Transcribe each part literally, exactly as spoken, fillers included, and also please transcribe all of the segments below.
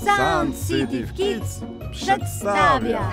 Sound City Kids przedstawia.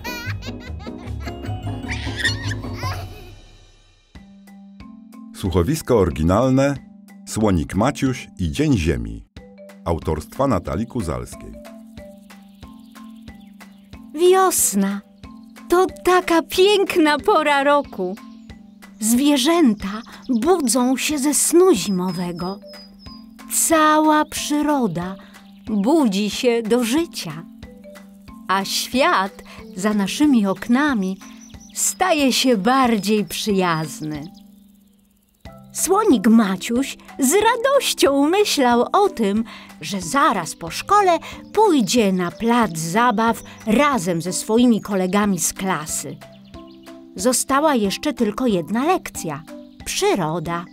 Słuchowisko oryginalne Słonik Maciuś i Dzień Ziemi autorstwa Natalii Kuzalskiej. Wiosna to taka piękna pora roku. Zwierzęta budzą się ze snu zimowego. Cała przyroda budzi się do życia, a świat za naszymi oknami staje się bardziej przyjazny. Słonik Maciuś z radością myślał o tym, że zaraz po szkole pójdzie na plac zabaw razem ze swoimi kolegami z klasy. Została jeszcze tylko jedna lekcja – przyroda.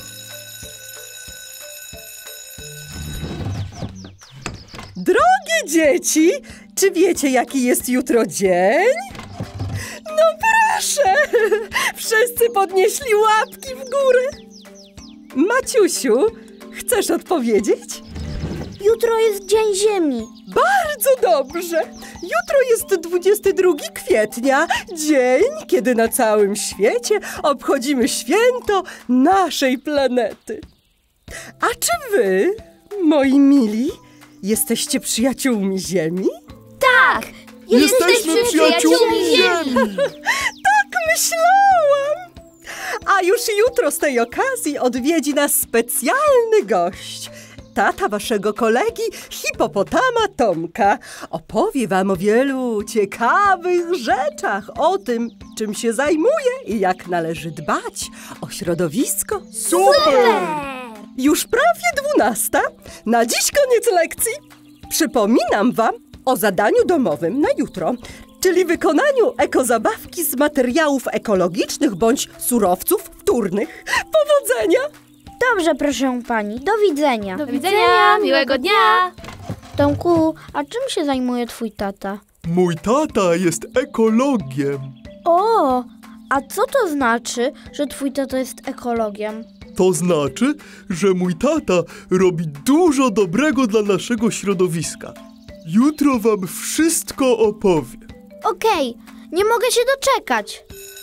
Drogie dzieci, czy wiecie, jaki jest jutro dzień? No proszę! Wszyscy podnieśli łapki w górę. Maciusiu, chcesz odpowiedzieć? Jutro jest Dzień Ziemi. Bardzo dobrze. Jutro jest dwudziestego drugiego kwietnia, dzień, kiedy na całym świecie obchodzimy święto naszej planety. A czy wy, moi mili, jesteście przyjaciółmi Ziemi? Tak! Jesteśmy, jesteśmy przyjaciółmi Ziemi! Tak myślałam! A już jutro z tej okazji odwiedzi nas specjalny gość. Tata waszego kolegi, hipopotama Tomka, opowie wam o wielu ciekawych rzeczach, o tym, czym się zajmuje i jak należy dbać o środowisko. Super! Już prawie dwunasta. Na dziś koniec lekcji. Przypominam wam o zadaniu domowym na jutro, czyli wykonaniu ekozabawki z materiałów ekologicznych bądź surowców wtórnych. Powodzenia! Dobrze, proszę pani. Do widzenia. Do widzenia, miłego dnia! Tomku, a czym się zajmuje twój tata? Mój tata jest ekologiem. O, a co to znaczy, że twój tata jest ekologiem? To znaczy, że mój tata robi dużo dobrego dla naszego środowiska. Jutro wam wszystko opowie. Okej, nie mogę się doczekać.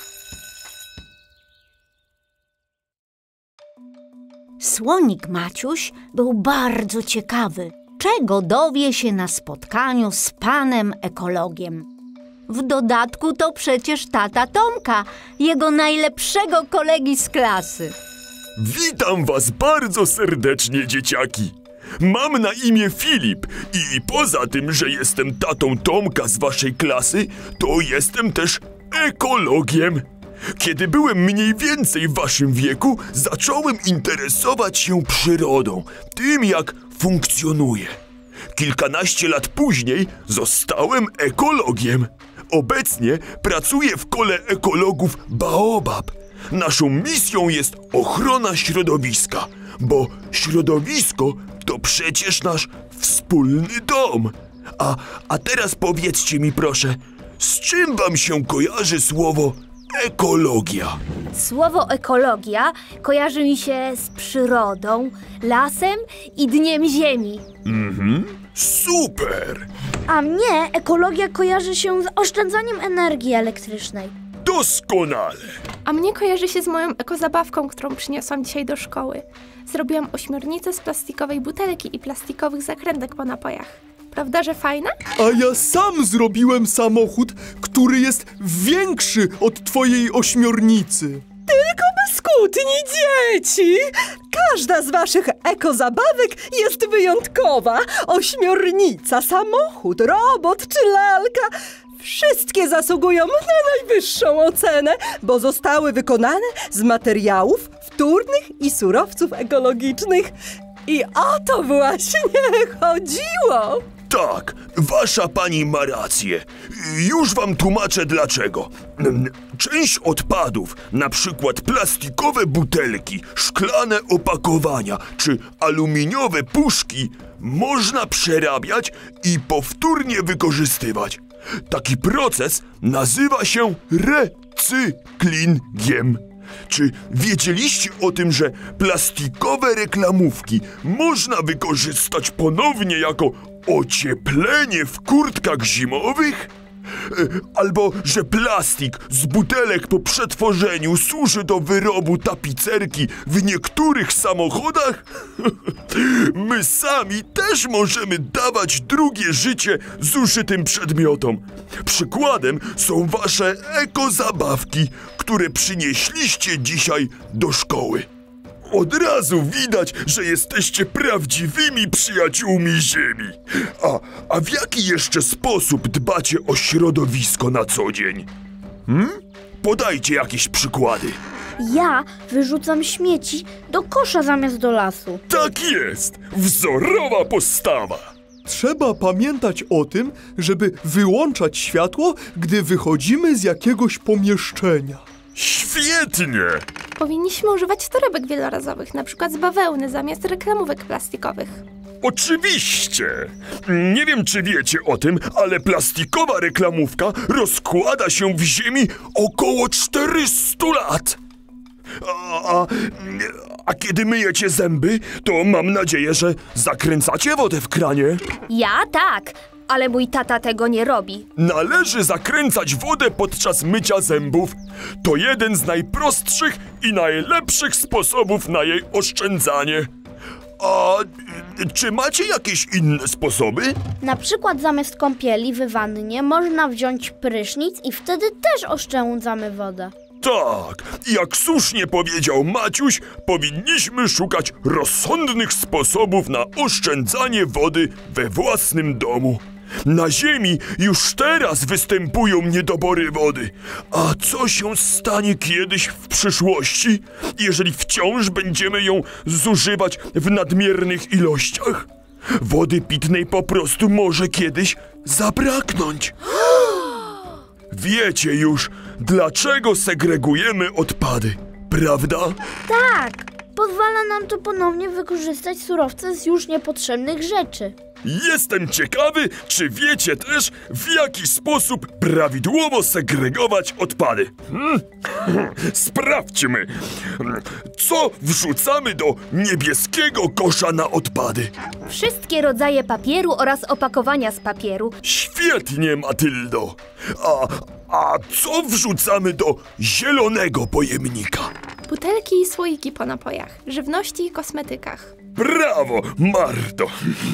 Słonik Maciuś był bardzo ciekawy, czego dowie się na spotkaniu z panem ekologiem. W dodatku to przecież tata Tomka, jego najlepszego kolegi z klasy. Witam was bardzo serdecznie, dzieciaki. Mam na imię Filip i poza tym, że jestem tatą Tomka z waszej klasy, to jestem też ekologiem. Kiedy byłem mniej więcej w waszym wieku, zacząłem interesować się przyrodą, tym jak funkcjonuje. Kilkanaście lat później zostałem ekologiem. Obecnie pracuję w kole ekologów Baobab. Naszą misją jest ochrona środowiska, bo środowisko to przecież nasz wspólny dom. A, a teraz powiedzcie mi proszę, z czym wam się kojarzy słowo ekologia? Słowo ekologia kojarzy mi się z przyrodą, lasem i Dniem Ziemi. Mhm, super! A mnie ekologia kojarzy się z oszczędzaniem energii elektrycznej. Doskonale! A mnie kojarzy się z moją ekozabawką, którą przyniosłam dzisiaj do szkoły. Zrobiłam ośmiornicę z plastikowej butelki i plastikowych zakrętek po napojach. Prawda, że fajna? A ja sam zrobiłem samochód, który jest większy od twojej ośmiornicy. Tylko bez kłótni, dzieci! Każda z waszych ekozabawek jest wyjątkowa. Ośmiornica, samochód, robot czy lalka. Wszystkie zasługują na najwyższą ocenę, bo zostały wykonane z materiałów wtórnych i surowców ekologicznych. I o to właśnie chodziło. Tak, wasza pani ma rację. Już wam tłumaczę dlaczego. Część odpadów, na przykład plastikowe butelki, szklane opakowania czy aluminiowe puszki, można przerabiać i powtórnie wykorzystywać. Taki proces nazywa się recyklingiem. Czy wiedzieliście o tym, że plastikowe reklamówki można wykorzystać ponownie jako ocieplenie w kurtkach zimowych? Albo, że plastik z butelek po przetworzeniu służy do wyrobu tapicerki w niektórych samochodach? My sami też możemy dawać drugie życie zużytym przedmiotom. Przykładem są wasze ekozabawki, które przynieśliście dzisiaj do szkoły. Od razu widać, że jesteście prawdziwymi przyjaciółmi Ziemi. A, a w jaki jeszcze sposób dbacie o środowisko na co dzień? Hmm? Podajcie jakieś przykłady. Ja wyrzucam śmieci do kosza zamiast do lasu. Tak jest! Wzorowa postawa! Trzeba pamiętać o tym, żeby wyłączać światło, gdy wychodzimy z jakiegoś pomieszczenia. Świetnie! Powinniśmy używać torebek wielorazowych, na przykład z bawełny zamiast reklamówek plastikowych. Oczywiście! Nie wiem, czy wiecie o tym, ale plastikowa reklamówka rozkłada się w ziemi około czterystu lat. A, a, a kiedy myjecie zęby, to mam nadzieję, że zakręcacie wodę w kranie. Ja tak, ale mój tata tego nie robi. Należy zakręcać wodę podczas mycia zębów. To jeden z najprostszych i najlepszych sposobów na jej oszczędzanie. A czy macie jakieś inne sposoby? Na przykład zamiast kąpieli w wannie można wziąć prysznic i wtedy też oszczędzamy wodę. Tak, jak słusznie powiedział Maciuś, powinniśmy szukać rozsądnych sposobów na oszczędzanie wody we własnym domu. Na Ziemi już teraz występują niedobory wody. A co się stanie kiedyś w przyszłości, jeżeli wciąż będziemy ją zużywać w nadmiernych ilościach? Wody pitnej po prostu może kiedyś zabraknąć. Wiecie już, dlaczego segregujemy odpady, prawda? Tak, pozwala nam to ponownie wykorzystać surowce z już niepotrzebnych rzeczy. Jestem ciekawy, czy wiecie też, w jaki sposób prawidłowo segregować odpady. Hmm? Sprawdźmy. Co wrzucamy do niebieskiego kosza na odpady? Wszystkie rodzaje papieru oraz opakowania z papieru. Świetnie, Matyldo. A, a co wrzucamy do zielonego pojemnika? Butelki i słoiki po napojach, żywności i kosmetykach. Brawo, Marto!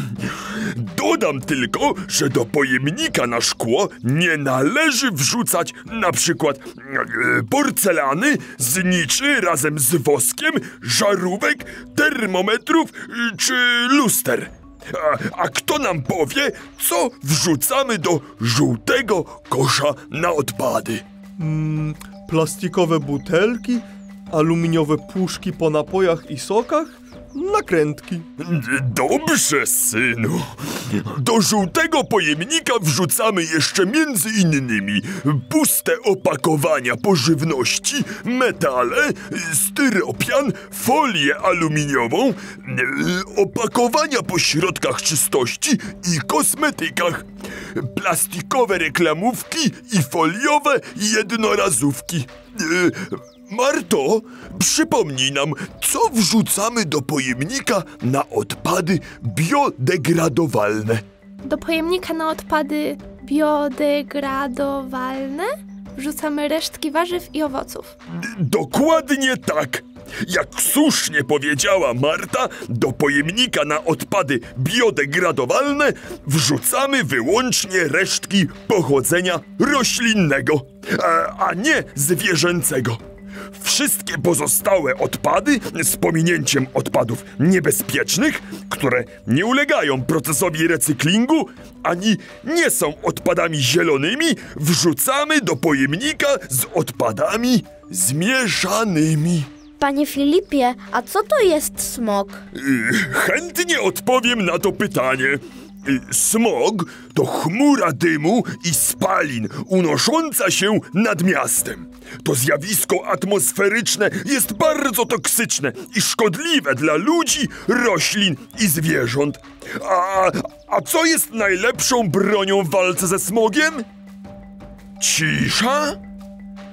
Dodam tylko, że do pojemnika na szkło nie należy wrzucać na przykład e, porcelany, zniczy razem z woskiem, żarówek, termometrów e, czy luster. A, a kto nam powie, co wrzucamy do żółtego kosza na odpady? Mm, plastikowe butelki, aluminiowe puszki po napojach i sokach, nakrętki. Dobrze, synu. Do żółtego pojemnika wrzucamy jeszcze między innymi puste opakowania po żywności, metale, styropian, folię aluminiową, opakowania po środkach czystości i kosmetykach, plastikowe reklamówki i foliowe jednorazówki. Marto, przypomnij nam, co wrzucamy do pojemnika na odpady biodegradowalne? Do pojemnika na odpady biodegradowalne wrzucamy resztki warzyw i owoców. D- dokładnie tak. Jak słusznie powiedziała Marta, do pojemnika na odpady biodegradowalne wrzucamy wyłącznie resztki pochodzenia roślinnego, a, a nie zwierzęcego. Wszystkie pozostałe odpady, z pominięciem odpadów niebezpiecznych, które nie ulegają procesowi recyklingu, ani nie są odpadami zielonymi, wrzucamy do pojemnika z odpadami zmieszanymi. Panie Filipie, a co to jest smog? Yy, chętnie odpowiem na to pytanie. Yy, smog to chmura dymu i spalin unosząca się nad miastem. To zjawisko atmosferyczne jest bardzo toksyczne i szkodliwe dla ludzi, roślin i zwierząt. A, a co jest najlepszą bronią w walce ze smogiem? Cisza?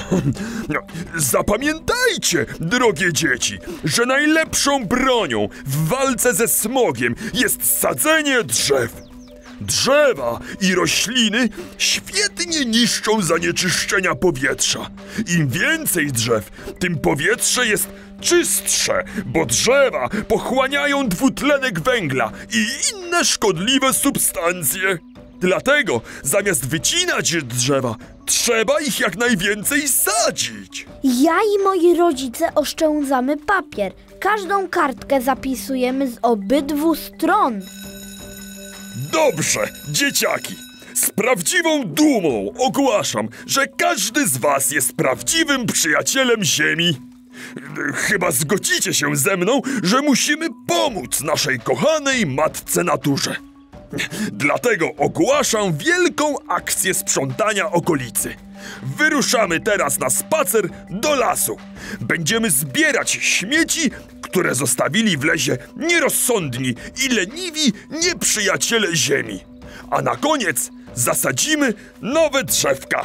No, zapamiętajcie, drogie dzieci, że najlepszą bronią w walce ze smogiem jest sadzenie drzew. Drzewa i rośliny świetnie niszczą zanieczyszczenia powietrza. Im więcej drzew, tym powietrze jest czystsze, bo drzewa pochłaniają dwutlenek węgla i inne szkodliwe substancje. Dlatego zamiast wycinać drzewa, trzeba ich jak najwięcej sadzić. Ja i moi rodzice oszczędzamy papier. Każdą kartkę zapisujemy z obydwu stron. Dobrze, dzieciaki. Z prawdziwą dumą ogłaszam, że każdy z was jest prawdziwym przyjacielem Ziemi. Chyba zgodzicie się ze mną, że musimy pomóc naszej kochanej matce naturze. Dlatego ogłaszam wielką akcję sprzątania okolicy. Wyruszamy teraz na spacer do lasu. Będziemy zbierać śmieci, które zostawili w lesie nierozsądni i leniwi nieprzyjaciele ziemi. A na koniec zasadzimy nowe drzewka.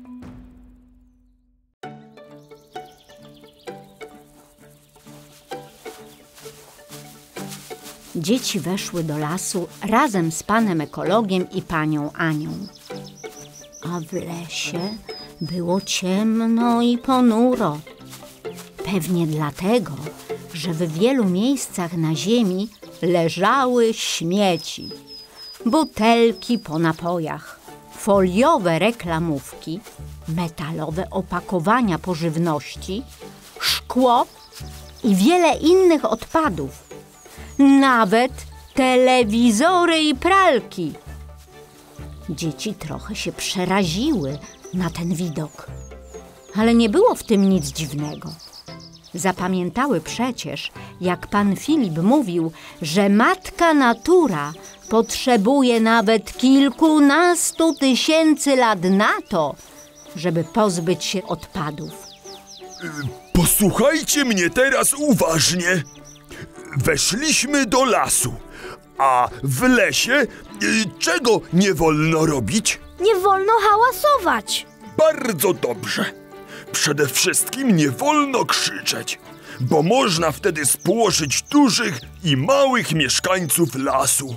Dzieci weszły do lasu razem z panem ekologiem i panią Anią. A w lesie było ciemno i ponuro. Pewnie dlatego, że w wielu miejscach na ziemi leżały śmieci. Butelki po napojach, foliowe reklamówki, metalowe opakowania po żywności, szkło i wiele innych odpadów. Nawet telewizory i pralki. Dzieci trochę się przeraziły na ten widok, ale nie było w tym nic dziwnego. Zapamiętały przecież, jak pan Filip mówił, że matka natura potrzebuje nawet kilkunastu tysięcy lat na to, żeby pozbyć się odpadów. Posłuchajcie mnie teraz uważnie. Weszliśmy do lasu, a w lesie y, czego nie wolno robić? Nie wolno hałasować. Bardzo dobrze. Przede wszystkim nie wolno krzyczeć, bo można wtedy spłoszyć dużych i małych mieszkańców lasu.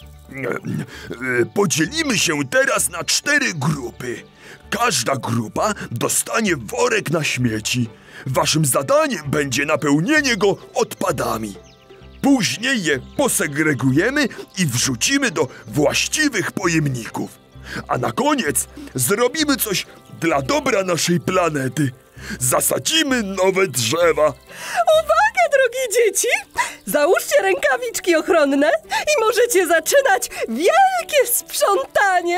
Podzielimy się teraz na cztery grupy. Każda grupa dostanie worek na śmieci. Waszym zadaniem będzie napełnienie go odpadami. Później je posegregujemy i wrzucimy do właściwych pojemników. A na koniec zrobimy coś dla dobra naszej planety. Zasadzimy nowe drzewa. Uwaga, drogie dzieci! Załóżcie rękawiczki ochronne i możecie zaczynać wielkie sprzątanie.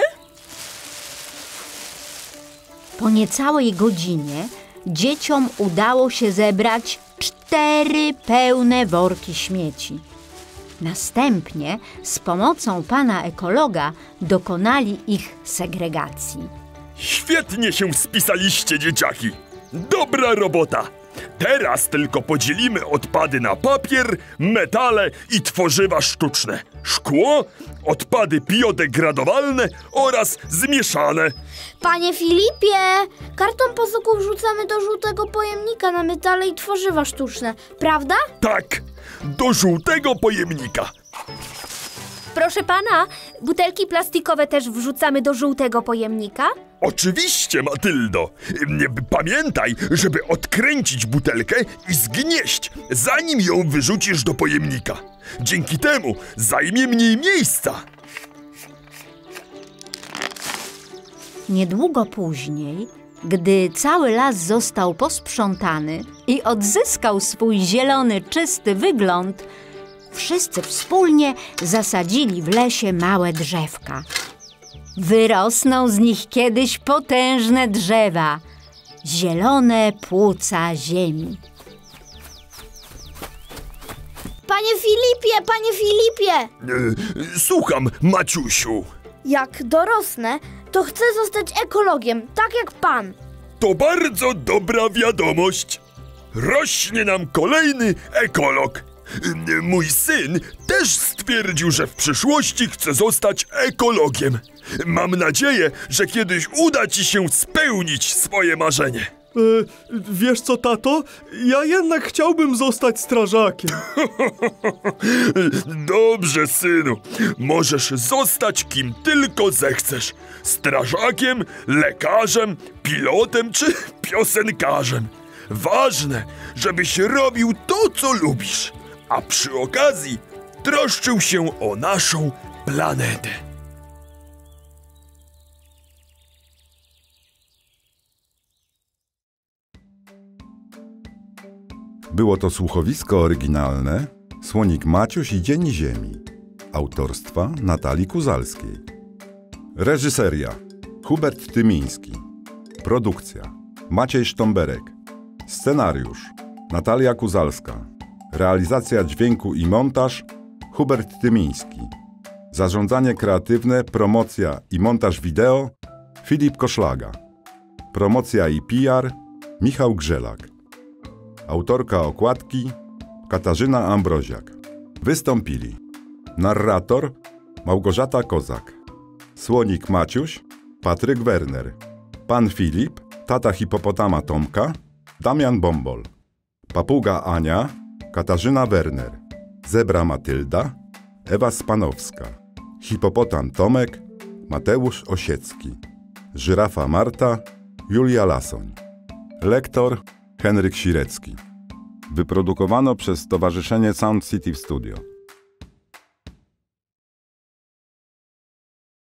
Po niecałej godzinie dzieciom udało się zebrać cztery pełne worki śmieci. Następnie z pomocą pana ekologa dokonali ich segregacji. Świetnie się spisaliście, dzieciaki. Dobra robota. Teraz tylko podzielimy odpady na papier, metale i tworzywa sztuczne, szkło, odpady biodegradowalne oraz zmieszane. Panie Filipie, karton po soku wrzucamy do żółtego pojemnika na metale i tworzywa sztuczne, prawda? Tak, do żółtego pojemnika. Proszę pana, butelki plastikowe też wrzucamy do żółtego pojemnika? Oczywiście, Matyldo. Pamiętaj, żeby odkręcić butelkę i zgnieść, zanim ją wyrzucisz do pojemnika. Dzięki temu zajmie mniej miejsca. Niedługo później, gdy cały las został posprzątany i odzyskał swój zielony, czysty wygląd, wszyscy wspólnie zasadzili w lesie małe drzewka. Wyrosną z nich kiedyś potężne drzewa, zielone płuca ziemi. Panie Filipie, panie Filipie! E, słucham, Maciusiu. Jak dorosnę, to chcę zostać ekologiem, tak jak pan. To bardzo dobra wiadomość. Rośnie nam kolejny ekolog. Mój syn też stwierdził, że w przyszłości chce zostać ekologiem. Mam nadzieję, że kiedyś uda ci się spełnić swoje marzenie. wiesz co, tato? Ja jednak chciałbym zostać strażakiem. Dobrze, synu. Możesz zostać kim tylko zechcesz. Strażakiem, lekarzem, pilotem czy piosenkarzem. Ważne, żebyś robił to, co lubisz, a przy okazji troszczył się o naszą planetę. Było to słuchowisko oryginalne Słonik Maciuś i Dzień Ziemi autorstwa Natalii Kuzalskiej. Reżyseria Hubert Tymiński. Produkcja Maciej Sztomberek. Scenariusz Natalia Kuzalska. Realizacja dźwięku i montaż Hubert Tymiński. Zarządzanie kreatywne, promocja i montaż wideo Filip Koszlaga. Promocja i P R Michał Grzelak. Autorka okładki Katarzyna Ambroziak. Wystąpili narrator Małgorzata Kozak, Słonik Maciuś Patryk Werner, Pan Filip, tata hipopotama Tomka Damian Bombol, Papuga Ania Katarzyna Werner, Zebra Matylda Ewa Spanowska, Hipopotam Tomek Mateusz Osiecki, Żyrafa Marta Julia Lasoń, Lektor Henryk Sirecki. Wyprodukowano przez Stowarzyszenie Sound City Studio.